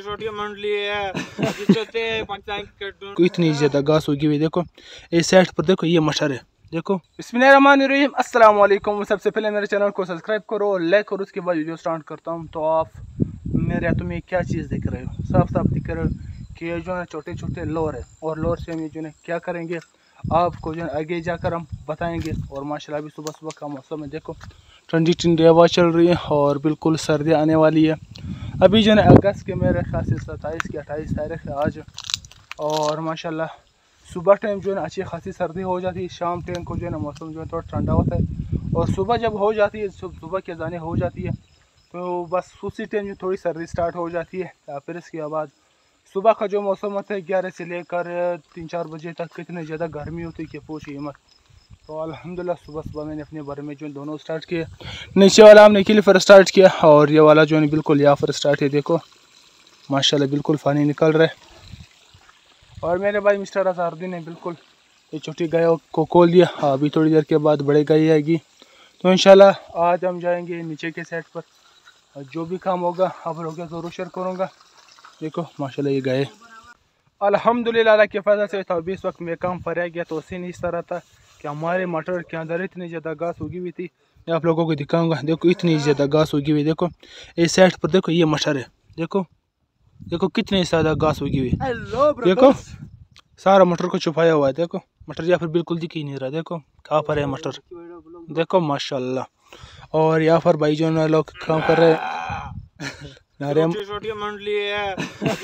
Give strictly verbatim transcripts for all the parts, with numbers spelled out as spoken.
छोटी मंडली है पाकिस्तान इतनी ज्यादा घास होगी हुई। देखो इस साइड पर देखो ये मटर है। देखो बिस्मिल्लाहिर्रहमानिर्रहीम, अस्सलाम वालेकुम। सबसे पहले मेरे चैनल को सब्सक्राइब करो और लाइक करो, उसके बाद वीडियो स्टार्ट करता हूँ। तो आप मेरे हाथों में क्या चीज़ दिख रहे हो? साफ साफ दिख रहे हो कि ये जो है छोटे छोटे लोर है, और लोर से हम ये जो है क्या करेंगे आपको जो है आगे जाकर हम बताएंगे। और माशाल्लाह अभी सुबह सुबह का मौसम है, देखो ठंडी ठंडी हवा चल रही है और बिल्कुल सर्दी आने वाली है। अभी जो है अगस्त के मेरे ख्याल से सत्ताईस की अट्ठाईस तारीख है आज, और माशाल्लाह सुबह टाइम जो है अच्छी खासी सर्दी हो जाती है। शाम टाइम को जो है ना मौसम जो है थोड़ा ठंडा होता है, और सुबह जब हो जाती है, सुबह की अज़ानें हो जाती है तो बस उसी टाइम जो थोड़ी सर्दी स्टार्ट हो जाती है। फिर इसके बाद सुबह का जो मौसम होता है ग्यारह से लेकर तीन चार बजे तक कितनी ज़्यादा गर्मी होती है कि पूछिए मत। तो अल्हम्दुलिल्लाह सुबह सुबह मैंने अपने बारे में जो दोनों स्टार्ट किए। नीचे वाला हमने किले पर स्टार्ट किया और ये वाला जो है बिल्कुल यहाँ पर स्टार्ट है। देखो माशाल्लाह बिल्कुल पानी निकल रहा है। और मेरे भाई मिस्टर अज़हरुद्दीन ने बिल्कुल ये छोटी गायों को खोल दिया। अभी थोड़ी देर के बाद बड़ी गाय आएगी। तो इंशाल्लाह आज हम जाएंगे नीचे के साइड पर, जो भी काम होगा आप लोगों के ज़रूर शेयर करूँगा। देखो माशाल्लाह ये गाय अल्हम्दुलिल्लाह अल्लाह के फजल से। तो अभी इस वक्त मैं काम पर आ गया, तो सीन इस तरह था कि हमारे मटर के अंदर इतनी ज़्यादा घास उगी हुई थी। मैं आप लोगों को दिखाऊंगा। देखो इतनी ज़्यादा घास उगी हुई। देखो इस साइड पर देखो ये मटर है। देखो देखो कितनी ज़्यादा घास उगी हुई। देखो सारा मटर को छुपाया हुआ है। देखो मटर यहाँ पर बिल्कुल दिख ही नहीं रहा। देखो कहाँ पर है मटर, देखो माशाल्लाह। और यहाँ पर भाई जो है लोग काम कर रहे हैं। छोटी मंडली है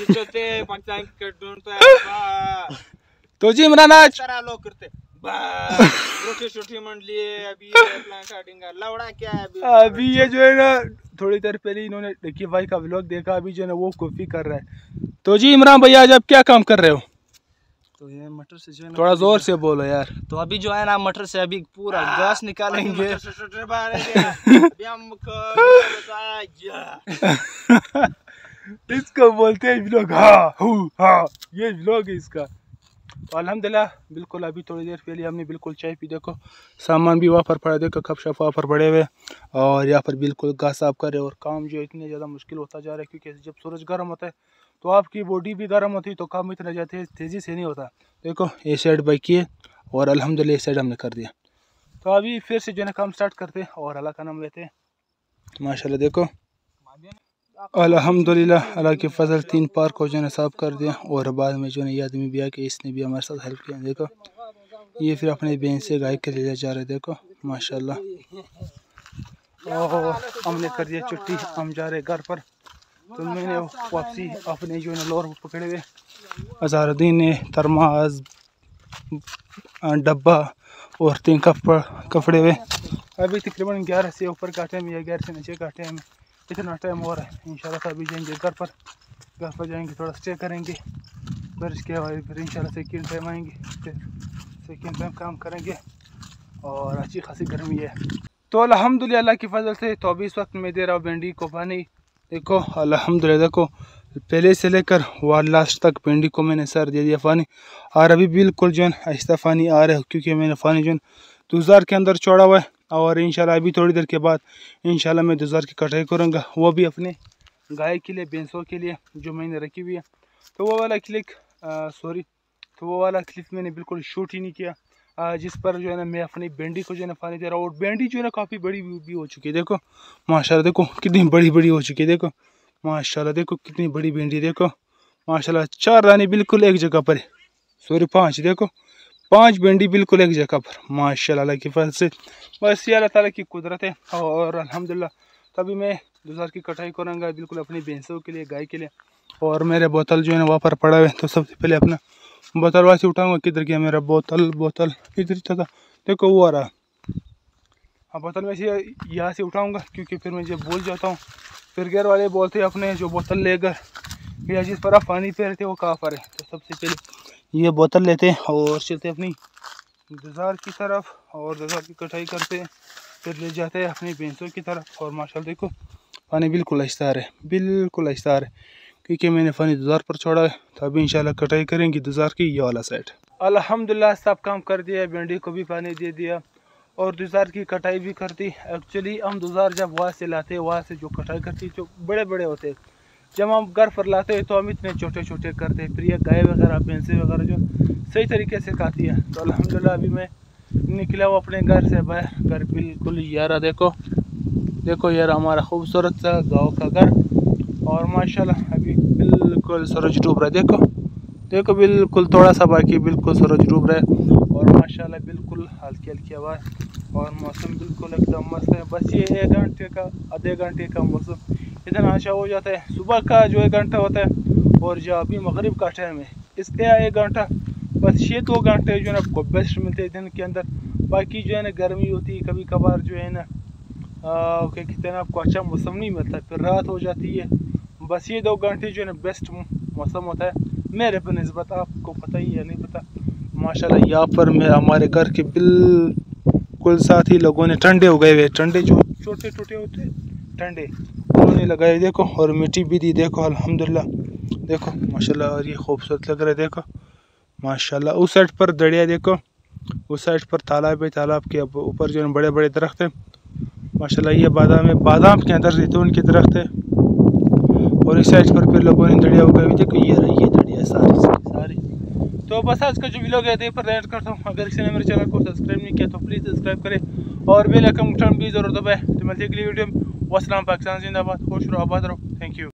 तो जी इमरान आज लोग करते छोटी छोटी मंडली है। अभी प्लान स्टार्टिंग लौड़ा क्या है? अभी अभी ये जो है ना थोड़ी देर पहले इन्होंने देखिए भाई का व्लॉग देखा, अभी जो है ना वो कॉपी कर रहा है। तो जी इमरान भैया आज आप क्या काम कर रहे हो? तो ये मटर से जो है ना थोड़ा जोर से बोलो यार। तो अभी जो है ना मटर से अभी पूरा घास निकालेंगे। इसको बोलते हैं व्लॉग। हाँ हाँ ये व्लॉग है इसका। तो अल्हम्दुलिल्लाह बिल्कुल अभी थोड़ी देर पहले हमने बिल्कुल चाय पी। देखो सामान भी वहाँ पर पड़ा, देखो कप शप वहाँ पर पड़े हुए, और यहाँ पर बिल्कुल घास साफ करे। और काम जो इतने ज़्यादा मुश्किल होता जा रहा है, क्योंकि जब सूरज गर्म होता है तो आपकी बॉडी भी गर्म होती है, तो काम इतना ज़्यादा तेज़ी से नहीं होता। देखो ये साइड बाइक किए और अल्हम्दुलिल्लाह ये साइड हमने कर दिया। तो अभी फिर से जो है काम स्टार्ट करते हैं और अल्लाह का नाम लेते हैं। माशाल्लाह देखो अल्हम्दुलिल्लाह अल्लाह के फजल तीन पार्क को जो है साफ कर दिया। और बाद में जो है ये आदमी भी आके इसने भी हमारे साथ हेल्प किया। देखो ये फिर अपने बहन से गाय के ले जा रहे। देखो माशाल्लाह। ओह हमने कर दिया छुट्टी, हम जा रहे घर पर। तो मैंने वापसी अपने जो है लोर पकड़े हुए, अज़हरुद्दीन ने थर्मास डब्बा और तीन कप कपड़े हुए। अभी तकरीबन ग्यारह से ऊपर का टाइम या ग्यारह से नीचे का टाइम, इतना टाइम हो रहा है। इंशाल्लाह अभी जाएंगे घर पर, घर पर जाएंगे थोड़ा स्टे करेंगे, फिर इसके बाद फिर इंशाल्लाह सेकंड टाइम आएंगे, फिर सेकंड टाइम काम करेंगे। और अच्छी खासी गर्मी है। तो अल्हम्दुलिल्लाह अल्लाह की फजल से। तो अभी इस वक्त मैं दे रहा हूँ भिंडी को पानी। देखो अल्हम्दुलिल्लाह देखो पहले से लेकर वार लास्ट तक भिंडी को मैंने सर दे दिया पानी, और अभी बिल्कुल जो है आहिस्ता पानी आ रहा है, क्योंकि मैंने पानी जो है दुजार के अंदर छोड़ा हुआ है। और इंशाल्लाह अभी थोड़ी देर के बाद इंशाल्लाह मैं दुजार की कटाई करूँगा, वो भी अपने गाय के लिए, भैंसों के लिए जो मैंने रखी हुई है। तो वो वाला क्लिक सॉरी तो वो वाला क्लिप मैंने बिल्कुल शूट ही नहीं किया, आ, जिस पर जो है ना मैं अपनी भिंडी को जो है ना पानी दे रहा हूँ। और भिंडी जो है ना काफ़ी बड़ी भी हो चुकी है। देखो माशाल्लाह देखो कितनी बड़ी बड़ी हो चुकी है। देखो माशाल्लाह देखो कितनी बड़ी भिंडी। देखो माशाल्लाह चार दाने बिल्कुल एक जगह पर, सॉरी पाँच, देखो पांच भिंडी बिल्कुल एक जगह पर माशाल्लाह अल्लाह की फजल से। बस ये अल्लाह ताला की कुदरत है। और अल्हम्दुलिल्लाह तभी मैं दुजार की कटाई करूँगा बिल्कुल अपनी भैंसों के लिए, गाय के लिए। और मेरे बोतल जो है ना वहाँ पर पड़ा हुआ है, तो सबसे पहले अपना बोतल वहाँ से उठाऊँगा। किधर गया मेरा बोतल? बोतल इधर था, देखो वो आ रहा। हाँ बोतल में से यहाँ से उठाऊँगा, क्योंकि फिर मैं जब भूल जाता हूँ फिर घर वाले बोलते हैं अपने जो बोतल लेकर या जिस पर आप पानी पी रहे थे वो कहाँ पर है। तो सबसे पहले ये बोतल लेते हैं और चलते अपनी दुजार की तरफ, और दुजार की कटाई करते हैं, फिर ले जाते हैं अपनी भैंसों की तरफ। और माशाल्लाह देखो पानी बिल्कुल आहिस्ता आ रहा है, बिल्कुल आहिस्ता आ रहा है, क्योंकि मैंने पानी दुजार पर छोड़ा है। तो अभी इंशाल्लाह कटाई करेंगे दुजार की ये वाला साइड। अल्हम्दुलिल्लाह सब काम कर दिया, भिंडी को भी पानी दे दिया और दुजार की कटाई भी करती। एक्चुअली हम दुजार जब वहाँ से लाते हैं, वहाँ से जो कटाई करती जो बड़े बड़े होते हैं, जब हम घर पर लाते हैं तो हम इतने छोटे छोटे करते हैं, फिर ये गाय वगैरह भैंसें वगैरह जो सही तरीके से खाती है। तो अल्हम्दुलिल्लाह अभी मैं निकला हूँ अपने घर से बाहर। घर बिल्कुल यारा देखो देखो यार हमारा खूबसूरत सा गाँव का घर, और माशाल्लाह अभी बिल्कुल सूरज डूब रहा है। देखो देखो बिल्कुल थोड़ा सा बाकी बिल्कुल सूरज डूब रहा है, और माशाल्लाह बिल्कुल हल्की हल्की हवा और मौसम बिल्कुल एकदम मस्त है। बस ये एक घंटे का आधे घंटे का मौसम इतना अच्छा हो जाता है। सुबह का जो एक घंटा होता है और जो अभी मगरिब का टाइम है, इसके एक घंटा बस ये दो घंटे जो है ना आपको बेस्ट मिलते हैं दिन के अंदर। बाकी जो है ना गर्मी होती है, कभी कभार जो है ना क्या कहते हैं ना आपको अच्छा मौसम नहीं मिलता, फिर रात हो जाती है। बस ये दो घंटे जो है ना बेस्ट मौसम होता है मेरे पे निस्बत, आपको पता ही है नहीं पता। माशाल्लाह यहाँ पर मैं हमारे घर के बिल्कुल साथ ही लोगों ने टंडे उगाए हुए, टंडे जो छोटे छोटे होते हैं टंडे उन्होंने लगाए देखो, और मिट्टी भी दी देखो अल्हम्दुलिल्लाह देखो माशाल्लाह। और ये खूबसूरत लग रहा है देखो माशाल्लाह। उस साइड पर दरिया देखो, उस साइड पर तालाब है, तालाब के ऊपर जो है बड़े बड़े दरख्त है माशाल्लाह। ये बादाम है, बादाम के अंदर जैतून के दरख्त है, और इस साइड पर फिर लोगों ने दरिया उगाई हुई देखो। ये रही ये दरिया सारी सारी। तो बस आज का जो वीडियो है यहीं पर एंड करता हूँ। अगर किसी ने मेरे चैनल को सब्सक्राइब नहीं किया तो प्लीज़ सब्सक्राइब करें और बेल आइकन बटन भी जरूर दबाएं। तो मिलते हैं अगली वीडियो में। वस्सलाम, पाकिस्तान जिंदाबाद, खुश रहो, आबाद रहो।